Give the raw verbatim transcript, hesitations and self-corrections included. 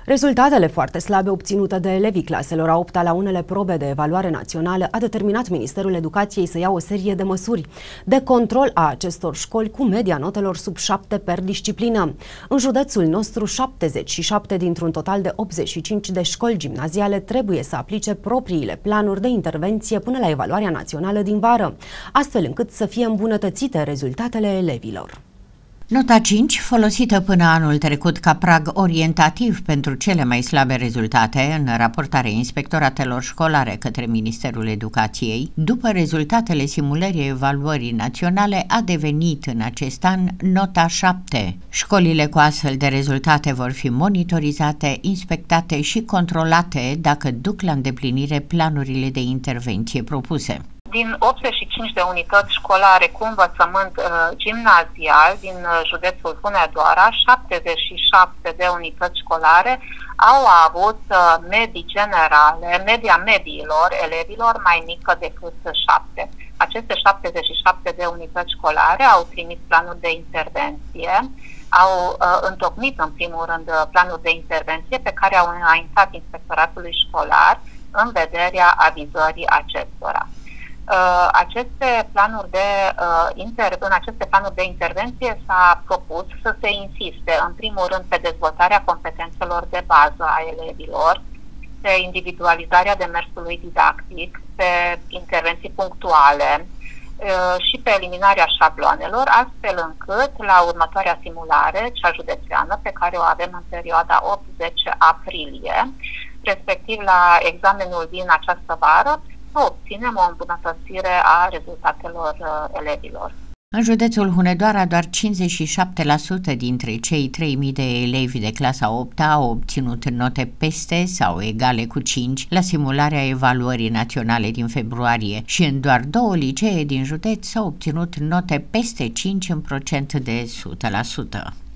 Rezultatele foarte slabe obținute de elevii claselor a opta la unele probe de evaluare națională a determinat Ministerul Educației să ia o serie de măsuri de control a acestor școli cu media notelor sub șapte per disciplină. În județul nostru, șaptezeci și șapte dintr-un total de optzeci și cinci de școli gimnaziale trebuie să aplice propriile planuri de intervenție până la evaluarea națională din vară, astfel încât să fie îmbunătățite rezultatele elevilor. Nota cinci, folosită până anul trecut ca prag orientativ pentru cele mai slabe rezultate în raportarea inspectoratelor școlare către Ministerul Educației, după rezultatele simulării evaluării naționale a devenit în acest an nota șapte. Școlile cu astfel de rezultate vor fi monitorizate, inspectate și controlate dacă duc la îndeplinire planurile de intervenție propuse. Din optzeci și cinci de unități școlare cu învățământ uh, gimnazial din uh, județul Hunedoara, șaptezeci și șapte de unități școlare au avut uh, medii generale, media mediilor elevilor mai mică decât șapte. Aceste șaptezeci și șapte de unități școlare au trimis planuri de intervenție, au uh, întocmit în primul rând planuri de intervenție pe care au înaintat inspectoratului școlar în vederea avizării acestora. Uh, aceste planuri de, uh, inter, în aceste planuri de intervenție s-a propus să se insiste în primul rând pe dezvoltarea competențelor de bază a elevilor, pe individualizarea demersului didactic, pe intervenții punctuale uh, și pe eliminarea șabloanelor, astfel încât la următoarea simulare, cea județeană, pe care o avem în perioada opt zece aprilie, respectiv la examenul din această vară, să obținem o îmbunătățire a rezultatelor uh, elevilor. În județul Hunedoara, doar cincizeci și șapte la sută dintre cei trei mii de elevi de clasa a opta au obținut note peste sau egale cu cinci la simularea evaluării naționale din februarie și în doar două licee din județ s-au obținut note peste cinci în procent de o sută la sută.